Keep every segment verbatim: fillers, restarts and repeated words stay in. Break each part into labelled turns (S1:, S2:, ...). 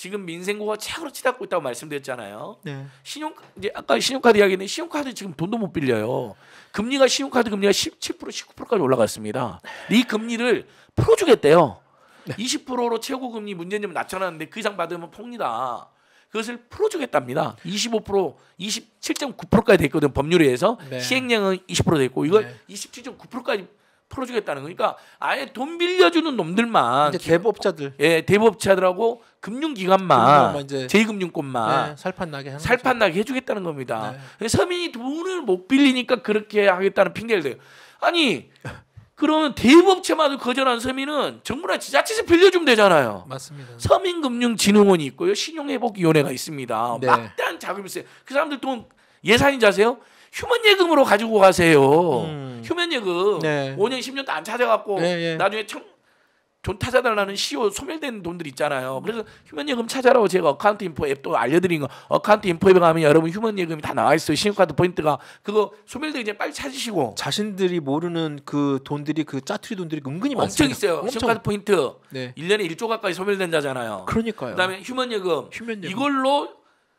S1: 지금 민생고가 최악으로 치닫고 있다고 말씀드렸잖아요.
S2: 네.
S1: 신용 이제 아까 신용카드 이야기했는데 신용카드 지금 돈도 못 빌려요. 금리가 신용카드 금리가 십칠 퍼센트 십구 퍼센트까지 올라갔습니다. 이 금리를 풀어주겠대요. 네. 이십 퍼센트로 최고 금리 문제점 낮춰놨는데 그 이상 받으면 폭리다. 그것을 풀어주겠답니다. 이십오 퍼센트, 이십칠 점 구 퍼센트까지 됐거든 법률에서. 네. 시행령은 이십 퍼센트 됐고 이걸 네. 이십칠 점 구 퍼센트까지 풀어주겠다는 거니까 아예 돈 빌려주는 놈들만
S2: 이제 대부업자들,
S1: 예 대부업자들하고 금융기관만, 제이금융권만
S2: 네, 살판나게 하는
S1: 살판나게 해주겠다는 겁니다. 네. 서민이 돈을 못 빌리니까 그렇게 하겠다는 핑계를 대요. 아니 그러면 대부업체마저 거절한 서민은 정부나 지자체에서 빌려주면 되잖아요.
S2: 맞습니다.
S1: 서민금융진흥원이 있고요, 신용회복위원회가 있습니다. 네. 막대한 자금이 있어요. 그 사람들 돈 예산인지 아세요? 휴먼예금으로 가지고 가세요. 음. 휴먼예금 네. 오 년 십 년도 안 찾아갖고 네, 네. 나중에 청, 돈 찾아달라는 시효 소멸된 돈들 있잖아요. 그래서 휴먼예금 찾아라고 제가 어카운트 인포 앱도 알려드린 거. 어카운트 인포 앱에 가면 여러분 휴먼예금이 다 나와 있어요. 신용카드 포인트가 그거 소멸되기 전에 빨리 찾으시고.
S2: 자신들이 모르는 그 돈들이 그 짜투리 돈들이 은근히
S1: 엄청
S2: 많습니다.
S1: 있어요. 엄청. 신용카드 포인트 네. 일 년에 일 조 가까이 소멸된다잖아요.
S2: 그러니까요.
S1: 그다음에 휴먼예금, 휴먼예금. 이걸로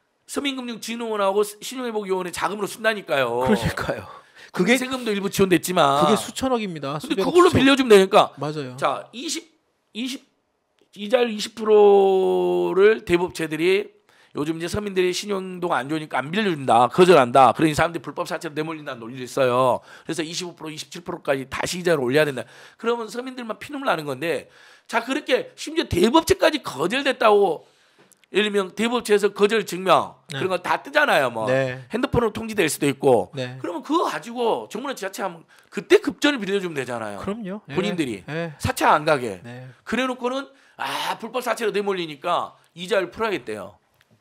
S1: 서민금융진흥원하고 신용회복위원회 자금으로 쓴다니까요.
S2: 그러니까요.
S1: 그게 세금도 일부 지원됐지만
S2: 그게 수천억입니다.
S1: 근데 그걸로 수천. 빌려주면 되니까.
S2: 맞아요.
S1: 자, 이십, 이십 이자율 이십 퍼센트를 대부업체들이 요즘 이제 서민들이 신용도가 안 좋으니까 안 빌려준다, 거절한다. 그러니 사람들이 불법 사채로 내몰린다는 논리를 써요. 그래서 이십오 퍼센트, 이십칠 퍼센트까지 다시 이자를 올려야 된다. 그러면 서민들만 피눈물 나는 건데, 자 그렇게 심지어 대부업체까지 거절됐다고. 예를 들면 대부업체에서 거절 증명 네. 그런 거 다 뜨잖아요. 뭐 네. 핸드폰으로 통지될 수도 있고. 네. 그러면 그거 가지고 정부나 지자체하면 그때 급전을 빌려주면 되잖아요.
S2: 그럼요.
S1: 본인들이
S2: 네.
S1: 사채 안 가게.
S2: 네.
S1: 그래놓고는 아 불법 사채로 내몰리니까 이자를 풀어야겠대요.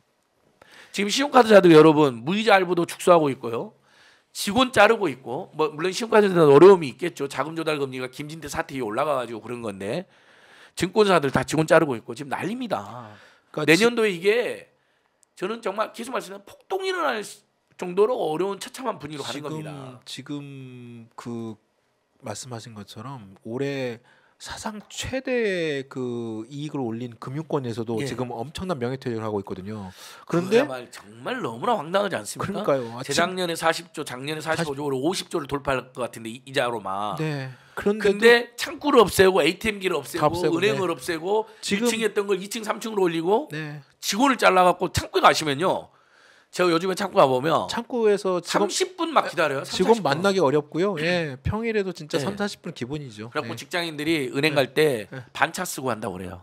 S1: 지금 신용카드자들 여러분 무이자 할부도 축소하고 있고요. 직원 자르고 있고 뭐 물론 신용카드자들은 어려움이 있겠죠. 자금 조달 금리가 김진태 사태 올라가가지고 그런 건데 증권사들 다 직원 자르고 있고 지금 난립니다. 그러니까 내년도에 이게 저는 정말 계속 말씀드리는 폭동이 일어날 정도로 어려운 처참한 분위기로 가는
S2: 지금,
S1: 겁니다.
S2: 지금 그 말씀하신 것처럼 올해 사상 최대 그 이익을 올린 금융권에서도 예. 지금 엄청난 명예퇴직을 하고 있거든요. 그런데
S1: 말 정말 너무나 황당하지 않습니까?
S2: 그러니까요.
S1: 재작년에 사십 조, 작년에 사십오 조, 올해 오십 조를 돌파할 것 같은데 이자로만.
S2: 네.
S1: 그런데 창구를 없애고 에이티엠기를 없애고, 없애고 은행을 네. 없애고 지금 일 층에 했던 걸 이 층, 삼 층으로 올리고 네. 직원을 잘라갖고 창구에 가시면요. 제가 요즘에 창구 가보면
S2: 창구에서 직원,
S1: 삼십 분 막 기다려요. 삼,
S2: 직원 만나기 어렵고요. 예, 평일에도 진짜 네. 삼, 사십 분 기본이죠.
S1: 그래갖고
S2: 네.
S1: 직장인들이 은행 갈 때
S2: 네.
S1: 반차 쓰고 한다고 그래요.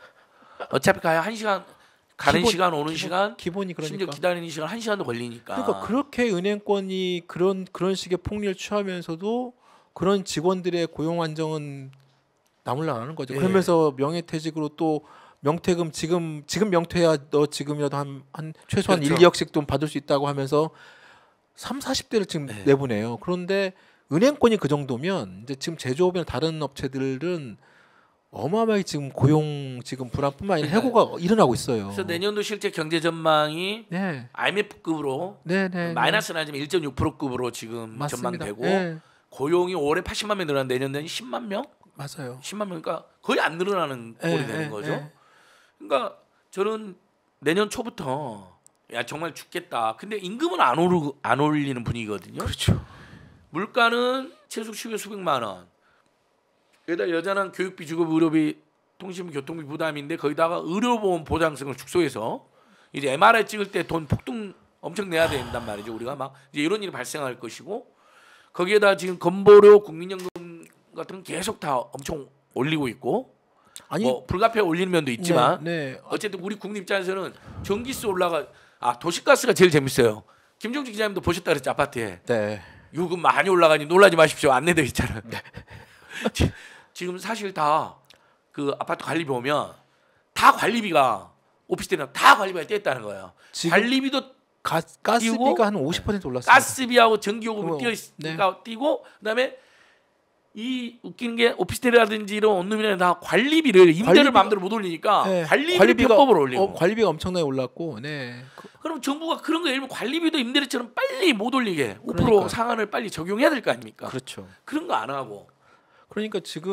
S1: 어차피 가야 한 시간 가는
S2: 기본,
S1: 시간 오는
S2: 기본,
S1: 시간
S2: 기본이 그러니까.
S1: 심지어 기다리는 시간 한 시간도 걸리니까.
S2: 그러니까 그렇게 은행권이 그런 그런 식의 폭리를 취하면서도 그런 직원들의 고용 안정은 나물라는 거죠. 네. 그러면서 명예퇴직으로 또 명퇴금 지금 지금 명퇴야 너 지금이라도 한, 한 최소한 그렇죠. 일, 이억씩 돈 받을 수 있다고 하면서 삼, 사십 대를 지금 네. 내보내요. 그런데 은행권이 그 정도면 이제 지금 제조업이나 다른 업체들은 어마어마하게 지금 고용 지금 불안뿐만 아니라 해고가 네. 일어나고 있어요.
S1: 그래서 내년도 실제 경제 전망이
S2: 네.
S1: 아이엠에프급으로 네, 네, 마이너스는 아니지만 일 점 육 퍼센트급으로 지금 맞습니다. 전망되고 네. 고용이 올해 팔십만 명 늘어난 내년에는 십만 명?
S2: 맞아요.
S1: 십만 명이니까 거의 안 늘어나는 꼴이
S2: 네,
S1: 되는
S2: 네,
S1: 거죠.
S2: 네.
S1: 그러니까 저는 내년 초부터 야 정말 죽겠다. 근데 임금은 안 오르 안 올리는 분위기거든요.
S2: 그렇죠.
S1: 물가는 최소 수백 수백만 원. 여기다 여자는 교육비, 주거비, 의료비, 통신비, 교통비 부담인데 거기다가 의료보험 보장성을 축소해서 이제 엠알아이 찍을 때 돈 폭등 엄청 내야 된단 말이죠. 우리가 막 이제 이런 일이 발생할 것이고 거기에다 지금 건보료, 국민연금 같은 건 계속 다 엄청 올리고 있고. 아니 뭐 불가피하게 올리는 면도 있지만 네, 네. 어쨌든 우리 국민 입장에서는 전기세 올라가 아 도시가스가 제일 재밌어요. 김종주 기자님도 보셨다 그랬죠 아파트에.
S2: 네.
S1: 요금 많이 올라가니 놀라지 마십시오 안내되어 있잖아요. 네. 지금 사실 다 그 아파트 관리비 보면 다 관리비가 오피스텔이나 다 관리비가 떼었다는 거예요. 관리비도
S2: 가, 가스비가 한 오십 퍼센트 올랐어요.
S1: 가스비하고 전기요금이 뛰어 있으니까 네. 뛰고 그다음에 이 웃기는 게 오피스텔이라든지 이런 원룸이나 다 관리비를 임대를 관리비가, 마음대로 못 올리니까 네. 관리비 관리비가 편법으로 올리고
S2: 어, 관리비가 엄청나게 올랐고 네.
S1: 그럼 정부가 그런 거 예를 들면 관리비도 임대료처럼 빨리 못 올리게 오 퍼센트 상한을 빨리 적용해야 될 거 아닙니까?
S2: 그렇죠.
S1: 그런 거 안 하고
S2: 그러니까 지금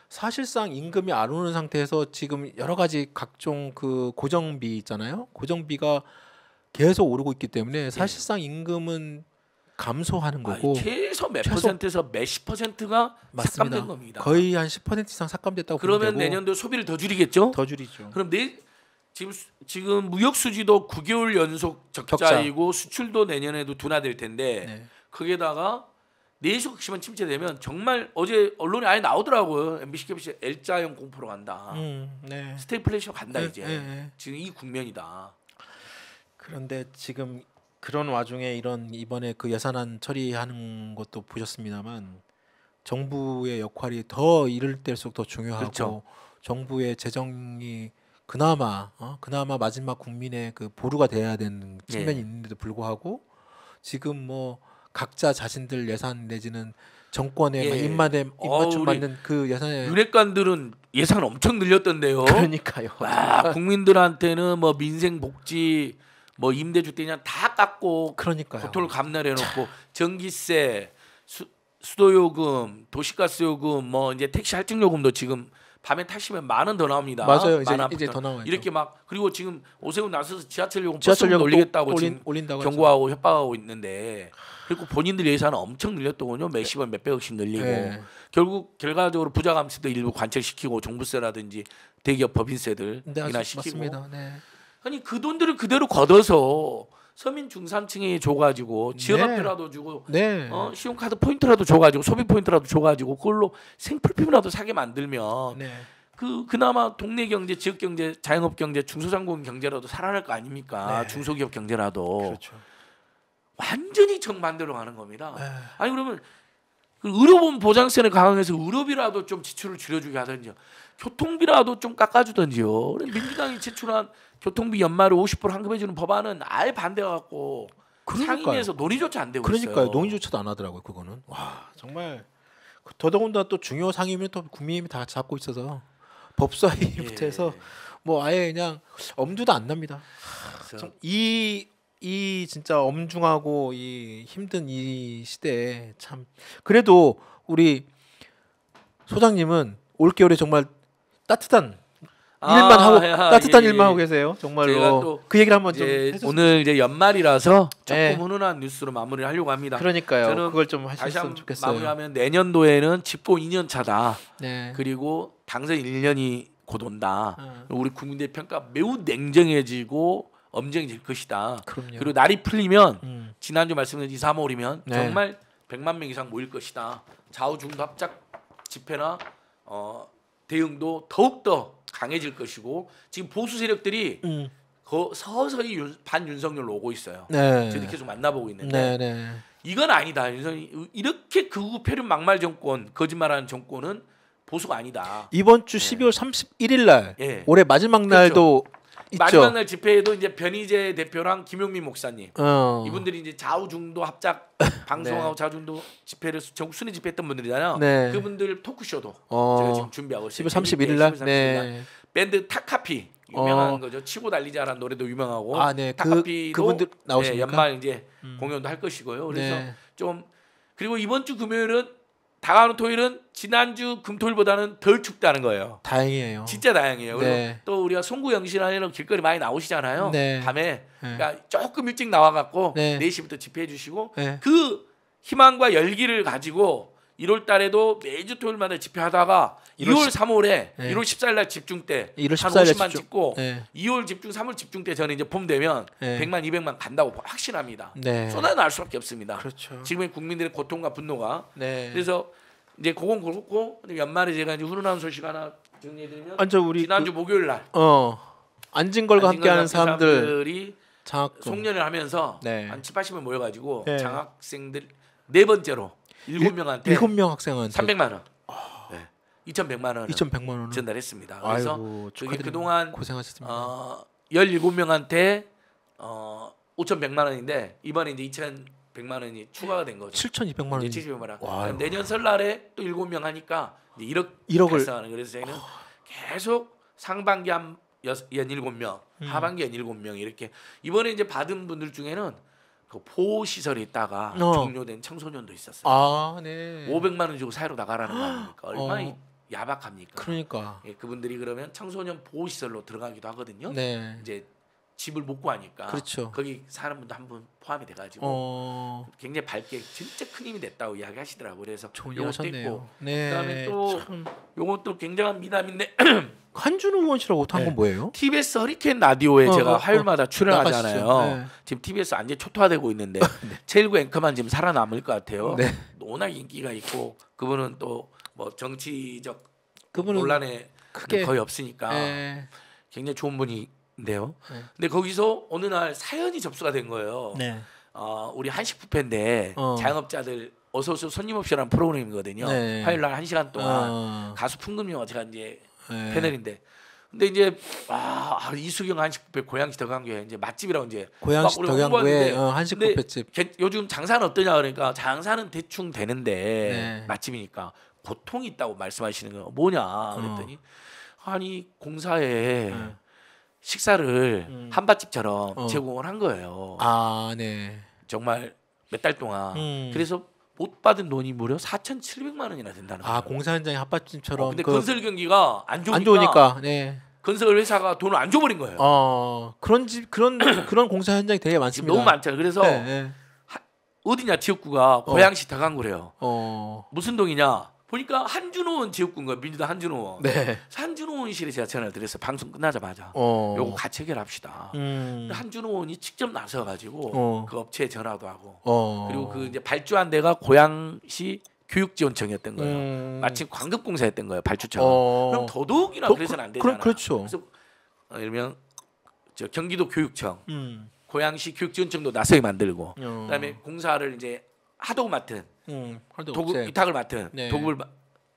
S2: 사실상 임금이 안 오는 상태에서 지금 여러 가지 각종 그 고정비 있잖아요. 고정비가 계속 오르고 있기 때문에 사실상 임금은 감소하는 거고
S1: 아니, 최소 몇
S2: 최소-
S1: 퍼센트에서 몇십 퍼센트가
S2: 맞습니다.
S1: 삭감된 겁니다.
S2: 거의 한 십 퍼센트 이상 삭감됐다고 보면
S1: 그러면
S2: 되고
S1: 내년도 소비를 더 줄이겠죠?
S2: 더 줄이죠.
S1: 그럼 내 지금 수- 지금 무역 수지도 구 개월 연속 적자이고 수출도 내년에도 둔화될 텐데
S2: 네.
S1: 거기에다가 내수가 심한 침체되면 정말 어제 언론에 아예 나오더라고요. 엠비씨 케이비씨 L자형 공포로 간다.
S2: 음, 네.
S1: 스태플레이션 간다
S2: 네,
S1: 이제.
S2: 네, 네.
S1: 지금 이 국면이다.
S2: 그런데 지금 그런 와중에 이런 이번에 그 예산안 처리하는 것도 보셨습니다만 정부의 역할이 더 이럴 때일수록 더 중요하고
S1: 그렇죠.
S2: 정부의 재정이 그나마 어? 그나마 마지막 국민의 그 보루가 돼야 되는 측면이
S1: 예.
S2: 있는데도 불구하고 지금 뭐 각자 자신들 예산 내지는 정권에
S1: 예.
S2: 막 입맛에
S1: 어,
S2: 입맞춤
S1: 우리
S2: 맞는 그 예산에
S1: 윤핵관들은 예산 엄청 늘렸던데요.
S2: 그러니까요.
S1: 와, 국민들한테는 뭐 민생 복지 뭐 임대주택이냐 다 깎고
S2: 그러니까요.
S1: 고통을 감내려 놓고 전기세, 수, 수도요금, 도시가스 요금, 뭐 이제 택시 할증 요금도 지금 밤에 타시면 만 원 더 나옵니다.
S2: 맞아요. 이제
S1: 만 원
S2: 이제
S1: 부터.
S2: 더 나와요.
S1: 이렇게 막 그리고 지금 오세훈 나서서 지하철 요금
S2: 지하철
S1: 버스
S2: 요금
S1: 올리겠다고
S2: 또
S1: 지금
S2: 올린, 올린다고
S1: 경고하고 협박하고 있는데 그리고 본인들 예산은 엄청 늘렸더군요. 몇십 원, 몇백억씩 늘리고
S2: 네.
S1: 결국 결과적으로 부자 감세도 일부 관철시키고 종부세라든지 대기업 법인세들
S2: 네,
S1: 인하
S2: 아주
S1: 시키고
S2: 맞습니다. 네.
S1: 아니 그 돈들을 그대로 걷어서 서민 중산층에 줘가지고 지역화표라도 주고
S2: 네.
S1: 어, 신용카드 포인트라도 줘가지고 소비 포인트라도 줘가지고 그걸로 생필품이라도 사게 만들면
S2: 네.
S1: 그 그나마 동네 경제, 지역 경제, 자영업 경제, 중소상공 경제라도 살아날 거 아닙니까?
S2: 네.
S1: 중소기업 경제라도
S2: 그렇죠.
S1: 완전히 정반대로 가는 겁니다.
S2: 네.
S1: 아니 그러면 그 의료보험 보장세를 강화해서 의료비라도 좀 지출을 줄여주게 하든지요. 교통비라도 좀 깎아주든지요. 그래서 민주당이 제출한 교통비 연말에 오십 퍼센트 환급해주는 법안은 아예 반대해갖고
S2: 그러니까요.
S1: 상임위에서 논의조차 안 되고
S2: 그러니까요.
S1: 있어요.
S2: 논의조차도 안 하더라고요. 그거는. 와 정말 더더군다나 또 중요 상임위는 또 국민의힘이 다 잡고 있어서 법사위부터
S1: 예.
S2: 해서 뭐 아예 그냥 엄두도 안 납니다.
S1: 그래서
S2: 이 이 진짜 엄중하고 이 힘든 이 시대에 참 그래도 우리 소장님은 올 겨울에 정말 따뜻한
S1: 아,
S2: 일만 하고
S1: 야,
S2: 따뜻한
S1: 예, 예.
S2: 일만 하고 계세요.
S1: 제가
S2: 정말로
S1: 또
S2: 그 얘기를 한번 좀
S1: 이제
S2: 해줬으면
S1: 오늘 이제 연말이라서 조금
S2: 네.
S1: 훈훈한 뉴스로 마무리를 하려고 합니다.
S2: 그러니까요.
S1: 저는
S2: 그걸 좀
S1: 다시
S2: 하셨으면
S1: 한번
S2: 좋겠어요.
S1: 마무리하면 내년도에는 집권 이 년 차다.
S2: 네.
S1: 그리고 당선 일 년이 곧 온다.
S2: 어,
S1: 우리 국민들 평가 매우 냉정해지고 엄정해질 것이다.
S2: 그럼요.
S1: 그리고 날이 풀리면
S2: 음.
S1: 지난주 말씀드린 이, 삼월이면
S2: 네.
S1: 정말 백만 명 이상 모일 것이다. 좌우 중도 합작 집회나 어, 대응도 더욱더 강해질 것이고 지금 보수 세력들이
S2: 음.
S1: 거, 서서히 윤, 반윤석열로 오고 있어요.
S2: 네.
S1: 저희들 계속 만나보고 있는데
S2: 네, 네.
S1: 이건 아니다. 윤석열이 이렇게 극우 표륜 막말 정권, 거짓말하는 정권은 보수가 아니다.
S2: 이번 주 십이월 삼십일일 날
S1: 예.
S2: 올해 마지막 날도 있죠.
S1: 마지막 날 집회에도 이제 변희재 대표랑 김용민 목사님
S2: 어.
S1: 이분들이 이제 좌우중도 합작 방송하고 좌우중도 집회를 전국 순회 집회했던 분들이잖아요.
S2: 네.
S1: 그분들 토크쇼도
S2: 어.
S1: 제가 지금 준비하고 있어요.
S2: 십이월 삼십일일 날.
S1: 십이월 삼십일 날.
S2: 네.
S1: 밴드 탁카피 유명한
S2: 어.
S1: 거죠. 치고 달리자라는 노래도 유명하고
S2: 아, 네. 그
S1: 탁카피도
S2: 그분들 나오십니까?
S1: 네, 연말 이제
S2: 음.
S1: 공연도 할 것이고요. 그래서
S2: 네.
S1: 좀 그리고 이번 주 금요일은 다가오는 토요일은 지난주 금토일보다는 덜 춥다는 거예요.
S2: 다행이에요.
S1: 진짜 다행이에요. 그리고
S2: 네.
S1: 또 우리가 송구 영신하는 길거리 많이 나오시잖아요.
S2: 네.
S1: 밤에
S2: 네.
S1: 그러니까 조금 일찍 나와갖고
S2: 네.
S1: 네 시부터 집회해 주시고
S2: 네.
S1: 그 희망과 열기를 가지고 일월 달에도 매주 토요일마다 집회하다가
S2: 일월
S1: 이월
S2: 십-
S1: 삼월에
S2: 네.
S1: 일월 십사일 날 집중 때
S2: 일월
S1: 한
S2: 십사일에
S1: 오십만
S2: 집중-
S1: 찍고
S2: 네.
S1: 이월 집중, 삼월 집중 때 저는 이제 봄 되면
S2: 네.
S1: 백만, 이백만 간다고 확신합니다.
S2: 네.
S1: 쏟아날 수밖에 없습니다.
S2: 그렇죠.
S1: 지금의 국민들의 고통과 분노가
S2: 네.
S1: 그래서 이제 그건 그렇고 근데 연말에 제가 이제 훈훈한 소식 하나 정리해드리면
S2: 먼저 우리
S1: 지난주
S2: 그,
S1: 목요일 날
S2: 어 안진걸과 함께하는
S1: 안진걸
S2: 사람들
S1: 사람들이
S2: 장학금
S1: 송년회를 하면서
S2: 네.
S1: 한 칠팔십 명 모여가지고
S2: 네.
S1: 장학생들 네 번째로 일곱 명한테
S2: 일곱 명 학생한테
S1: 삼백만 원, 네. 이천백만 원을
S2: 이천백만 원을
S1: 전달했습니다. 그래서
S2: 아이고,
S1: 저기
S2: 축하드립니다.
S1: 그동안
S2: 고생하셨습니다.
S1: 어, 열일곱 명한테 어, 오천백만 원인데 이번에 이제 이천백만 원이 추가가 된 거죠.
S2: 칠천이백만 원.
S1: 이제 칠천백만 원.
S2: 와,
S1: 그럼 내년 설날에 또 일곱 명 하니까 이제 일억
S2: 일억을
S1: 달성하는. 그래서 저희는 계속 상반기 한 여섯, 연일곱 명,
S2: 음.
S1: 하반기 연일곱 명 이렇게 이번에 이제 받은 분들 중에는 그 보호 시설에 있다가
S2: 어.
S1: 종료된 청소년도 있었어요.
S2: 아, 네.
S1: 오백만 원 주고 사회로 나가라는 거 아닙니까? 얼마나
S2: 어.
S1: 야박합니까?
S2: 그러니까.
S1: 예, 그분들이 그러면 청소년 보호 시설로 들어가기도 하거든요.
S2: 네.
S1: 이제 집을 못 구하니까
S2: 그렇죠.
S1: 거기 사는 분도 한 분 포함이 돼가지고
S2: 어.
S1: 굉장히 밝게 진짜 큰 힘이 됐다고 이야기하시더라고요. 그래서
S2: 좋은 일
S1: 요것도
S2: 하셨네요.
S1: 있고
S2: 네.
S1: 그다음에 또
S2: 참.
S1: 요것도 굉장한 미담인데
S2: 한준호 의원 씨라고 한
S1: 네.
S2: 건 뭐예요?
S1: 티비에스 허리케인 라디오에
S2: 어,
S1: 제가
S2: 어,
S1: 화요일마다 출연하잖아요.
S2: 나가시죠. 네.
S1: 지금 티비에스 완전 초토화되고 있는데 제일구 앵커만 지금 살아남을 것 같아요.
S2: 네.
S1: 워낙 인기가 있고 그분은 또 뭐 정치적
S2: 그분은
S1: 논란에
S2: 크게
S1: 거의 없으니까
S2: 네.
S1: 굉장히 좋은 분인데요.
S2: 네.
S1: 근데 거기서 어느 날 사연이 접수가 된 거예요.
S2: 네.
S1: 어, 우리 한식 뷔페인데
S2: 어.
S1: 자영업자들 어서 오세요 손님 없이라는 프로그램이거든요.
S2: 네.
S1: 화요일 날 한 시간 동안
S2: 어.
S1: 가수 풍금영 제가 이제
S2: 네.
S1: 패널인데 근데 이제 아 이수경 한식 뷔페 고양시 덕안교에 이제 맛집이라고 이제
S2: 고양시
S1: 막 우리가
S2: 덕양구에
S1: 홍보하는데
S2: 어, 한식
S1: 근데
S2: 뷔페집.
S1: 개- 요즘 장사는 어떠냐 그러니까 장사는 대충 되는데
S2: 네.
S1: 맛집이니까 고통이 있다고 말씀하시는 거 뭐냐 그랬더니 아니 공사에
S2: 네.
S1: 식사를
S2: 음.
S1: 한밭집처럼
S2: 어.
S1: 제공을 한 거예요.
S2: 아, 네.
S1: 정말 몇 달 동안.
S2: 음.
S1: 그래서 못 받은 돈이 무려 사천칠백만 원이나 된다는 거예요.
S2: 아, 공사 현장에 핫바집처럼
S1: 어, 근데
S2: 그
S1: 건설 경기가 안 좋으니까,
S2: 안 좋으니까. 네.
S1: 건설 회사가 돈을 안 줘버린 거예요.
S2: 어, 그런 집 그런 그런 공사 현장이 되게
S1: 지금
S2: 많습니다.
S1: 너무 많잖아요. 그래서
S2: 네, 네.
S1: 어디냐 지역구가 고양시 덕안구래요.
S2: 어.
S1: 무슨 동이냐? 보니까 한준호원 지역구인 거예요. 민주당 한준호원.
S2: 네.
S1: 한준호원실에 제가 전화를 드렸어요. 방송 끝나자마자.
S2: 어.
S1: 요거 같이 해결합시다.
S2: 음.
S1: 근데 한준호원이 직접 나서가지고
S2: 어.
S1: 그 업체에 전화도 하고
S2: 어.
S1: 그리고 그 이제 발주한 데가 고양시 교육지원청이었던 거예요.
S2: 음.
S1: 마침 관급공사였던 거예요. 발주처가.
S2: 어.
S1: 그럼 더더욱이나
S2: 더-
S1: 그래서는 안
S2: 그-
S1: 되잖아.
S2: 그렇죠.
S1: 그래서 어, 예를 들면 저 경기도 교육청,
S2: 음.
S1: 고양시 교육지원청도 나서게 만들고,
S2: 어.
S1: 그다음에 공사를 이제 하도급 맡은
S2: 음. 할도
S1: 도급
S2: 없애.
S1: 위탁을 맡은
S2: 네.
S1: 도급을 마-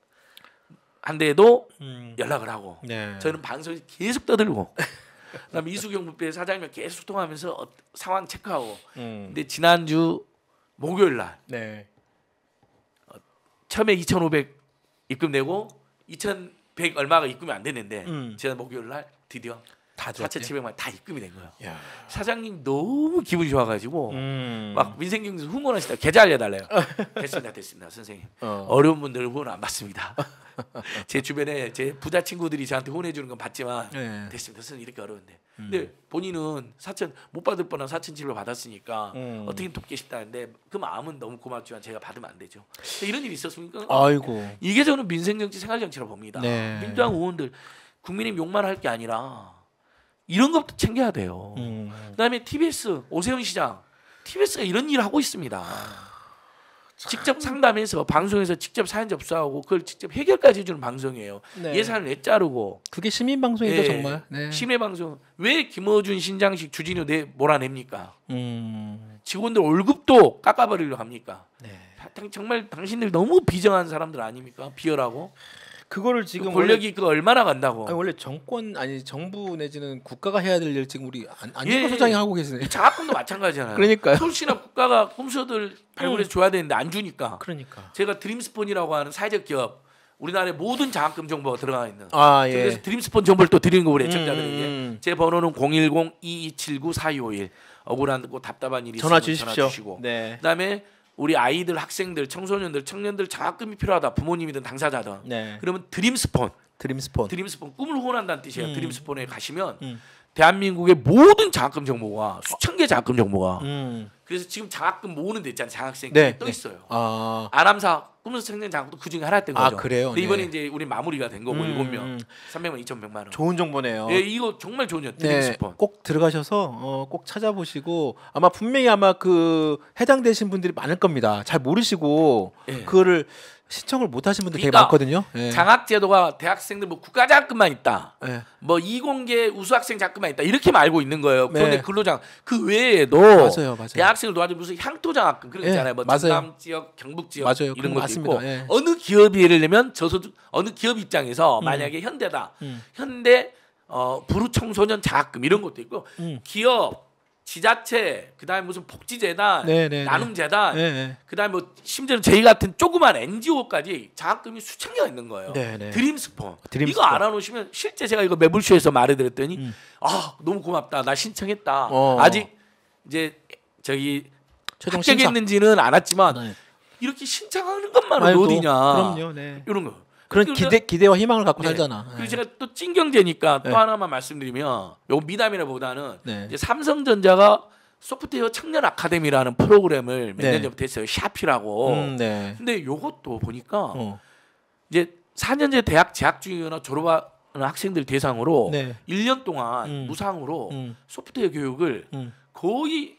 S1: 한 데에도
S2: 음.
S1: 연락을 하고
S2: 네.
S1: 저는 방송에 계속 떠들고 그다음에 이수경 뷔페 사장님과 계속 소통하면서 어, 상황 체크하고
S2: 음.
S1: 근데 지난주 목요일 날
S2: 네.
S1: 처음에 이천오백 입금 내고 이천백 얼마가 입금이 안 됐는데
S2: 음.
S1: 지난 목요일 날 드디어
S2: 다
S1: 사천칠백만 다 입금이 된 거예요.
S2: 야.
S1: 사장님 너무 기분이 좋아가지고
S2: 음.
S1: 막 민생경제 후원하시다 계좌 알려달래요. 됐습니다, 됐습니다, 선생님.
S2: 어.
S1: 어려운 분들 후원 안 받습니다. 제 주변에 제 부자 친구들이 저한테 후원해 주는 건 받지만
S2: 네.
S1: 됐습니다, 선생님 이렇게 어려운데.
S2: 음.
S1: 근데 본인은 사천 못 받을 뻔한 사천칠백 받았으니까
S2: 음.
S1: 어떻게 돕고 싶다는데 그 마음은 너무 고맙지만 제가 받으면 안 되죠. 이런 일이 있었습니까?
S2: 아이고.
S1: 이게 저는 민생정치, 생활정치라고 봅니다.
S2: 네.
S1: 민주당 의원들 국민의 욕만 할 게 아니라 이런 것도 챙겨야 돼요.
S2: 음.
S1: 그다음에 티비에스 오세훈 시장, 티비에스가 이런 일을 하고 있습니다. 직접 상담해서 방송에서 직접 사연 접수하고 그걸 직접 해결까지 해주는 방송이에요.
S2: 네.
S1: 예산을 내 자르고
S2: 그게 시민 방송이죠,
S1: 예,
S2: 정말. 네.
S1: 시내 방송 왜 김어준, 신장식, 주진우 내 몰아냅니까?
S2: 음.
S1: 직원들 월급도 깎아버리려고 합니까?
S2: 네.
S1: 당- 정말 당신들 너무 비정한 사람들 아닙니까? 비열하고
S2: 그거를
S1: 지금
S2: 지금
S1: 권력이 그 얼마나 간다고?
S2: 원래, 아니, 원래 정권 아니 정부 내지는 국가가 해야 될 일 지금 우리 안, 안진거
S1: 예,
S2: 소장이
S1: 예.
S2: 하고 계시네.
S1: 장학금도 마찬가지잖아요.
S2: 그러니까요.
S1: 서울시나 국가가 홈쇼들 발굴해서 줘야 되는데 안 주니까.
S2: 그러니까.
S1: 제가 드림스폰이라고 하는 사회적 기업 우리나라의 모든 장학금 정보가 들어가 있는.
S2: 아 예.
S1: 그래서 드림스폰 정보를 또 드리는 거 우리 애청자들에게.
S2: 음.
S1: 제 번호는 공일공 이이칠구 사이오일. 억울하고 답답한 일이
S2: 전화
S1: 있으면
S2: 주십시오.
S1: 전화 주시고.
S2: 네.
S1: 그다음에 우리 아이들, 학생들, 청소년들, 청년들 장학금이 필요하다. 부모님이든 당사자든.
S2: 네.
S1: 그러면 드림스폰,
S2: 드림스폰.
S1: 드림스폰 꿈을 후원한다는 뜻이에요.
S2: 음.
S1: 드림스폰에 가시면
S2: 음.
S1: 대한민국의 모든 장학금 정보가 수천 개 장학금 정보가.
S2: 음.
S1: 그래서 지금 장학금 모으는 데 있잖아요. 장학생
S2: 네,
S1: 떠
S2: 네.
S1: 있어요.
S2: 아.
S1: 아람사 꿈에서 청년 장학도 그 중에 하나였던
S2: 아,
S1: 거죠.
S2: 그래요?
S1: 근데 이번에
S2: 네.
S1: 이제 우리 마무리가 된 거고
S2: 음,
S1: 일곱 명,
S2: 음.
S1: 삼백만, 이천백만 원.
S2: 좋은 정보네요.
S1: 예, 이거 정말 좋은 요
S2: 네,
S1: 드림스폰.
S2: 꼭 들어가셔서 어, 꼭 찾아보시고 아마 분명히 아마 그 해당되신 분들이 많을 겁니다. 잘 모르시고
S1: 예.
S2: 그거를 신청을 못 하신 분들 되게
S1: 그러니까
S2: 많거든요. 예.
S1: 장학제도가 대학생들 뭐 국가 장학금만 있다.
S2: 예.
S1: 뭐 이공계 우수학생 장학금만 있다. 이렇게만 알고 있는 거예요. 그런데
S2: 네.
S1: 근로장 그 외에도
S2: 맞아요, 맞아요.
S1: 대학생을 도와주는 무슨 향토 장학금 그런 거
S2: 예,
S1: 있잖아요. 뭐
S2: 맞아요.
S1: 전남 지역, 경북 지역
S2: 맞아요.
S1: 이런
S2: 그런
S1: 것도
S2: 거 맞습니다.
S1: 있고
S2: 예.
S1: 어느 기업이 예를 들면 저소득 어느 기업 입장에서
S2: 음.
S1: 만약에 현대다.
S2: 음.
S1: 현대 어, 부루 청소년 장학금 이런 것도 있고
S2: 음.
S1: 기업, 지자체, 그다음에 무슨 복지재단,
S2: 네, 네,
S1: 나눔재단,
S2: 네. 네.
S1: 그다음에 뭐 심지어는 저희 같은 조그만 엔지오까지 장학금이 수천 개가 있는 거예요.
S2: 네, 네.
S1: 드림스폰.
S2: 드림스폰.
S1: 이거 알아놓으시면 실제 제가 이거 매불쇼에서 말해드렸더니
S2: 음.
S1: 아 너무 고맙다. 나 신청했다.
S2: 어.
S1: 아직 이제 저기
S2: 최종 신청.
S1: 합격했는지는 안 왔지만
S2: 네.
S1: 이렇게 신청하는 것만으로
S2: 아이고,
S1: 어디냐.
S2: 그럼요. 네.
S1: 이런 거.
S2: 그런
S1: 그러니까
S2: 기대 기대와 희망을 갖고
S1: 네.
S2: 살잖아.
S1: 그리고
S2: 네.
S1: 제가 또 찐경제니까
S2: 네.
S1: 또 하나만 말씀드리면 요거 미담이라보다는
S2: 네.
S1: 이제 삼성전자가 소프트웨어 청년 아카데미라는 프로그램을 몇 년
S2: 네.
S1: 전부터 했어요. 샤피라고.
S2: 음, 네.
S1: 근데 요것도 보니까
S2: 어.
S1: 이제 사 년제 대학 재학 중이거나 졸업하는 학생들 대상으로
S2: 네.
S1: 일 년 동안
S2: 음.
S1: 무상으로
S2: 음.
S1: 소프트웨어 교육을
S2: 음.
S1: 거의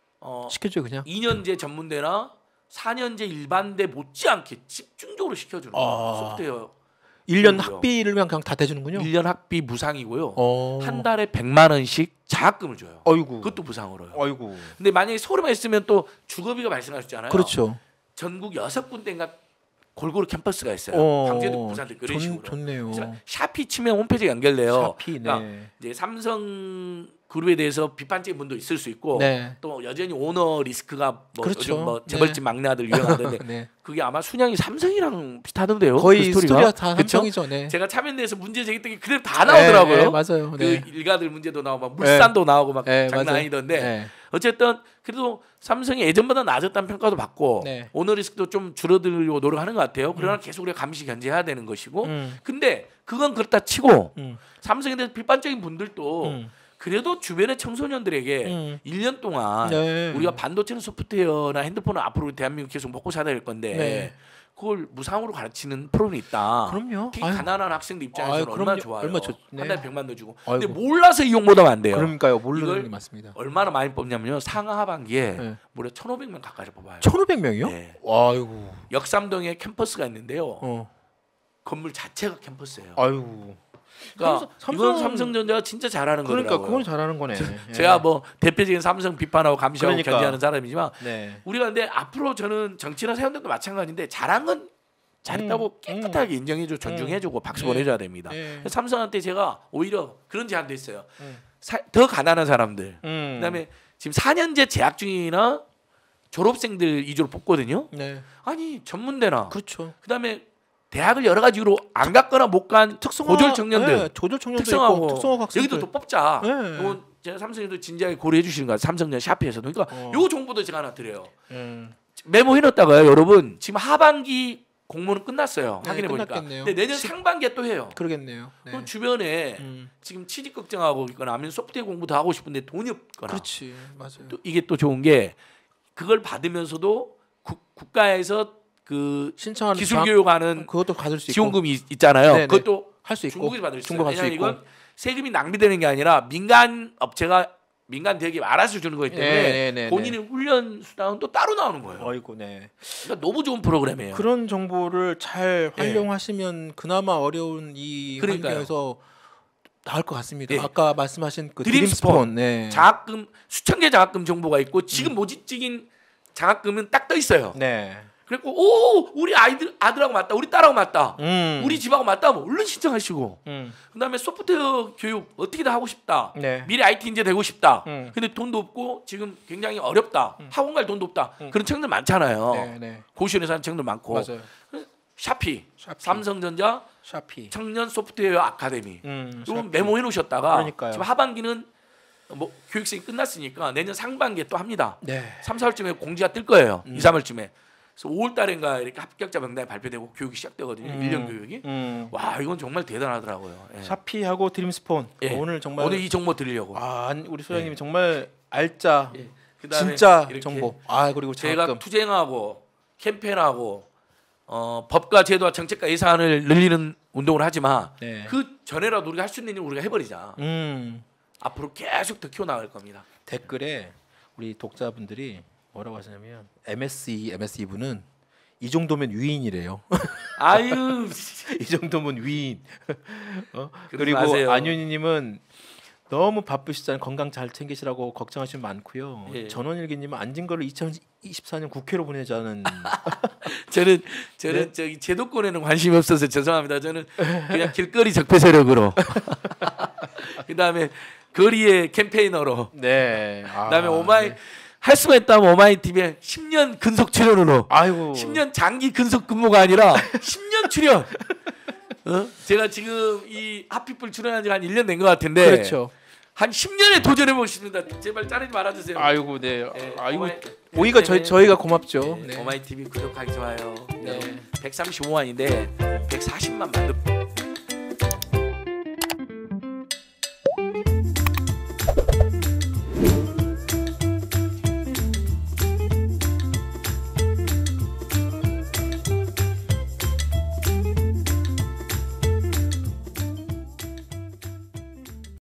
S1: 어
S2: 시켜줘 그냥.
S1: 이 년제 전문대나 사 년제 일반대 못지않게 집중적으로 시켜주는 거예요.
S2: 아.
S1: 소프트웨어
S2: 일 년
S1: 그래요.
S2: 학비를 그냥 그냥 다 대주는군요.
S1: 일 년 학비 무상이고요.
S2: 어.
S1: 한 달에 백만 원씩 장학금을 줘요.
S2: 어이구.
S1: 그것도 무상으로요.
S2: 어이구.
S1: 근데 만약에 서울에만 있으면 또 주거비가 발생하셨잖아요.
S2: 그렇죠.
S1: 전국 여섯 군데인가 골고루 캠퍼스가 있어요.
S2: 어.
S1: 광주도 부산도 그런
S2: 좋-
S1: 식으로.
S2: 좋네요.
S1: 그래서 샤피 치면 홈페이지에 연결돼요.
S2: 샤피, 네.
S1: 그러니까 이제 삼성 그룹에 대해서 비판적인 분도 있을 수 있고
S2: 네.
S1: 또 여전히 오너 리스크가 뭐
S2: 그렇죠.
S1: 요즘 뭐
S2: 네.
S1: 재벌집 막내 아들 유행하던데
S2: 네.
S1: 그게 아마 순양이 삼성이랑 비슷하던데요.
S2: 거의
S1: 그 스토리가,
S2: 스토리가 다
S1: 그쵸?
S2: 삼성이죠. 네.
S1: 제가 참여대에서 문제 제기했던 게 그대로 다 나오더라고요.
S2: 네, 네, 맞아요.
S1: 그
S2: 네.
S1: 일가들 문제도 나오고 막 물산도 나오고 막
S2: 네,
S1: 장난
S2: 맞아요.
S1: 아니던데
S2: 네.
S1: 어쨌든 그래도 삼성이 예전보다 낮았다는 평가도 받고
S2: 네.
S1: 오너 리스크도 좀 줄어들려고 노력하는 것 같아요. 그러나 계속 우리가 감시 견제해야 되는 것이고
S2: 음.
S1: 근데 그건 그렇다 치고
S2: 음.
S1: 삼성에 대해서 비판적인 분들도
S2: 음.
S1: 그래도 주변의 청소년들에게
S2: 음.
S1: 일 년 동안
S2: 네.
S1: 우리가 반도체는 소프트웨어나 핸드폰은 앞으로 대한민국 계속 먹고 살아야 될 건데
S2: 네.
S1: 그걸 무상으로 가르치는 프로그램이 있다.
S2: 그럼요.
S1: 특히
S2: 아유.
S1: 가난한 학생들 입장에서는
S2: 아유,
S1: 얼마나
S2: 그럼요.
S1: 좋아요.
S2: 얼마 좋- 네.
S1: 한 달에 백만 더 주고. 근데
S2: 아이고.
S1: 몰라서 이용 못하면 안 돼요.
S2: 그러니까요. 모르는
S1: 이걸
S2: 게 맞습니다.
S1: 얼마나 많이 뽑냐면요. 상하 하반기에
S2: 네.
S1: 무려 천오백 명 가까이 뽑아요.
S2: 천오백 명이요?
S1: 네.
S2: 아이고.
S1: 역삼동에 캠퍼스가 있는데요.
S2: 어.
S1: 건물 자체가 캠퍼스예요.
S2: 아이고.
S1: 그러니까
S2: 삼성-
S1: 이건
S2: 삼성-
S1: 삼성전자가 진짜 잘하는
S2: 그러니까
S1: 거더라고요.
S2: 그건 잘하는 거네. 예.
S1: 제가 뭐 대표적인 삼성 비판하고 감시하고
S2: 그러니까.
S1: 견제하는 사람이지만
S2: 네.
S1: 우리가 근데 앞으로 저는 정치나 세운데도 마찬가지인데 잘한 건 잘했다고
S2: 음,
S1: 깨끗하게 인정해주고 존중해주고 박수
S2: 네.
S1: 보내줘야 됩니다.
S2: 네.
S1: 삼성한테 제가 오히려 그런 제안도 했어요.
S2: 음.
S1: 사, 더 가난한 사람들,
S2: 음.
S1: 그다음에 지금 사 년제 재학 중이나 졸업생들 위주로 뽑거든요.
S2: 네.
S1: 아니 전문대나
S2: 그렇죠.
S1: 그다음에 대학을 여러 가지 이유로 안 갔거나 못 간
S2: 특성화
S1: 고졸 청년들
S2: 네, 고졸 청년도
S1: 특성하고
S2: 있고 특성화 학생들.
S1: 여기도 또 뽑자.
S2: 네.
S1: 이건 제가 삼성에도 진지하게 고려해 주시는 거예요. 삼성전 샤피에서도. 그러니까
S2: 어.
S1: 요 정보도 제가 하나 드려요.
S2: 음.
S1: 메모해 놨다가요, 여러분. 지금 하반기 공모는 끝났어요.
S2: 네,
S1: 확인해 보니까.
S2: 끝났겠네요.
S1: 근데 내년
S2: 시-
S1: 상반기에 또 해요.
S2: 그러겠네요. 네.
S1: 그럼 주변에
S2: 음.
S1: 지금 취직 걱정하고 있거나 아니면 소프트웨어 공부도 하고 싶은데 돈이 없거나
S2: 그렇지. 맞아요.
S1: 또 이게 또 좋은 게 그걸 받으면서도 국, 국가에서 그
S2: 신청하는
S1: 기술
S2: 장-
S1: 교육하는
S2: 그것도 받을 수 있고
S1: 지원금이 있, 있잖아요.
S2: 네네.
S1: 그것도
S2: 할 수 있고
S1: 중국에서 받을 수 있어요.
S2: 중국 할수
S1: 왜냐하면
S2: 있고.
S1: 이건 세금이 낭비되는 게 아니라 민간 업체가 민간 대기업이 알아서 주는 거기 때문에
S2: 네네네네.
S1: 본인의 훈련 수당은 또 따로 나오는 거예요.
S2: 어이구 네.
S1: 그러니까 너무 좋은 프로그램이에요.
S2: 그런 정보를 잘
S1: 네.
S2: 활용하시면 그나마 어려운 이
S1: 그러니까요.
S2: 환경에서 나을 것 같습니다.
S1: 네.
S2: 아까 말씀하신 그
S1: 드림스폰.
S2: 드림스폰, 네.
S1: 장학금 수천 개 장학금 정보가 있고 지금 모집적인 장학금은 딱 떠 있어요.
S2: 네.
S1: 그리고 오 우리 아이들 아들하고 맞다, 우리 딸하고 맞다,
S2: 음.
S1: 우리 집하고 맞다, 뭐 얼른 신청하시고.
S2: 음.
S1: 그다음에 소프트웨어 교육 어떻게든 하고 싶다.
S2: 네.
S1: 미래 아이티 인재 되고 싶다.
S2: 음.
S1: 근데 돈도 없고 지금 굉장히 어렵다. 학원 갈 돈도 없다. 그런 청년들 많잖아요.
S2: 네, 네.
S1: 고시원에 사는 청년들 많고.
S2: 맞아요.
S1: 샤피,
S2: 샤피.
S1: 삼성전자
S2: 샤피.
S1: 청년 소프트웨어 아카데미.
S2: 음.
S1: 이건
S2: 샤피.
S1: 메모해 놓으셨다가
S2: 그러니까요.
S1: 지금 하반기는 뭐 교육생이 끝났으니까 내년 상반기에 또 합니다.
S2: 네.
S1: 삼, 사월쯤에 공지가 뜰 거예요.
S2: 음.
S1: 이, 삼월쯤에. 그래서 오월 달인가 이렇게 합격자 명단이 발표되고 교육이 시작되거든요.
S2: 음.
S1: 일 년 교육이.
S2: 음.
S1: 와, 이건 정말 대단하더라고요. 예.
S2: 샤피하고 드림스폰.
S1: 예.
S2: 오늘 정말
S1: 오늘 이 정보 드리려고.
S2: 아, 아니, 우리 소장님이 정말 알짜
S1: 예. 그다음에
S2: 진짜
S1: 이렇게
S2: 정보. 아, 그리고
S1: 제가
S2: 장학금.
S1: 투쟁하고 캠페인하고 어, 법과 제도와 정책과 예산을 늘리는 운동을 하지만
S2: 네.
S1: 그 전에라도 우리가 할 수 있는 일 우리가 해버리자.
S2: 음.
S1: 앞으로 계속 더 키워나갈 겁니다.
S2: 댓글에 우리 독자분들이 뭐라고 하시냐면 엠에스이 엠에스이 분은 이 정도면 위인이래요.
S1: 아유,
S2: 이 정도면 위인. 어?
S1: 그러지
S2: 그리고
S1: 마세요.
S2: 안윤희님은 너무 바쁘시잖아요. 건강 잘 챙기시라고 걱정하시면 많고요.
S1: 예.
S2: 전원일기님은 앉은 거를 이천이십사 년 국회로 보내자는.
S1: 저는 저는
S2: 네?
S1: 저기 제도권에는 관심이 없어서 죄송합니다. 저는 그냥 길거리 적폐 세력으로. 그다음에 거리의 캠페이너로.
S2: 네. 아,
S1: 그다음에 오마이
S2: 네.
S1: 할 수가 있다면 오마이 티비에 십 년 근속 출연으로.
S2: 아이고.
S1: 십 년 장기 근속 근무가 아니라 십 년 출연. 어? 제가 지금 이 핫피플 출연한 지가 한 일 년 된 것 같은데
S2: 그렇죠.
S1: 한 십 년에 도전해 보겠습니다. 제발 자르지 말아주세요.
S2: 아이고 네.
S1: 네,
S2: 아이고
S1: 오마이,
S2: 오이가 저희 저희가 고맙죠.
S1: 네,
S2: 네.
S1: 오마이 티비 구독하기 좋아요.
S2: 네.
S1: 백삼십오만인데 백사십만 만들